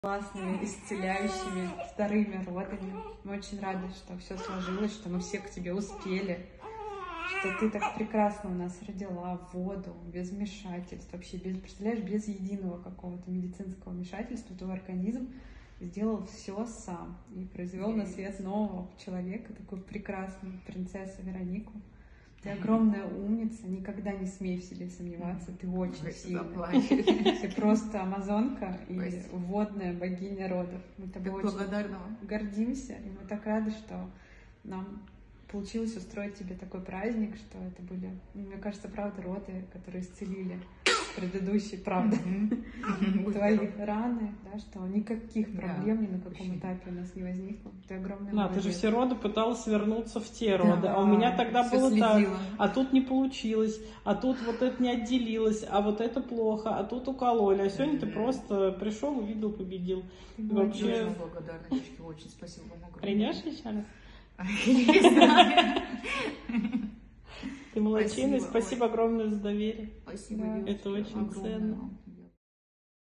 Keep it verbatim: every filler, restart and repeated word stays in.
классными, исцеляющими вторыми родами. Мы очень рады, что все сложилось, что мы все к тебе успели, что ты так прекрасно у нас родила воду, без вмешательств, вообще без, представляешь, без единого какого-то медицинского вмешательства. Твой организм сделал все сам и произвел на свет нового человека, такую прекрасную принцессу Веронику. Ты огромная умница, никогда не смей в себе сомневаться, ты очень сильная. Ты просто амазонка и Спасибо. Водная богиня родов. Мы тобой очень благодарна. Гордимся, и мы так рады, что нам получилось устроить тебе такой праздник, что это были, мне кажется, правда, роды, которые исцелили предыдущие, правда, твои раны, да, что никаких проблем ни на каком этапе у нас не возникло. Ты огромная молодец. Да, ты же все роды пыталась вернуться в те роды, да, а у меня тогда было следила. Так, а тут не получилось, а тут вот это не отделилось, а вот это плохо, а тут укололи, а сегодня ты просто пришел, увидел, победил. Вообще... Очень благодарна, девочки, очень спасибо вам огромное. Придешь еще раз? Ты молодчина, спасибо, спасибо огромное за доверие. Спасибо, да, это очень огромное. ценно.